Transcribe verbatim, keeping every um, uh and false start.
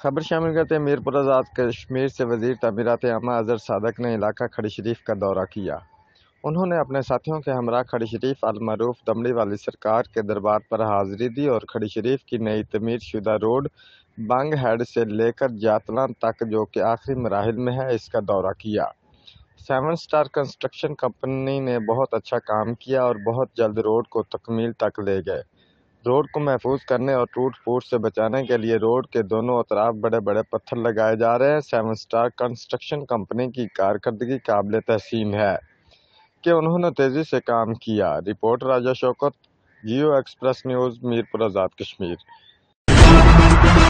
خبر شامل کرتے ہیں میرپور آزاد کشمیر سے وزیر تعمیرات عامہ اظہر صادق نے علاقہ کھڑی شریف کا دورہ کیا۔ انہوں نے اپنے ساتھیوں کے ہمراہ کھڑی شریف المعروف دمڑی والی سرکار کے دربار پر حاضری دی اور کھڑی شریف کی نئی تعمیر شدہ روڈ بنگ ہیڈ سے لے کر جاتلان تک جو کہ آخری مراحل میں ہے اس کا دورہ کیا۔ سیون سٹار کنسٹرکشن کمپنی نے بہت اچھا کام کیا اور بہت جلد روڈ کو تکمیل تک لے گئے۔ روڈ کو محفوظ کرنے اور ٹوٹ پھوٹ سے بچانے کے لیے روڈ کے دونوں اطراف بڑے بڑے پتھر لگائے جا رہے ہیں۔ سیون سٹار کنسٹرکشن کمپنی کی کارکردگی قابل تحسین ہے کہ انہوں نے تیزی سے کام کیا۔ Report Raja Shaukat, Geo express news, Mirpur Azad Kashmir.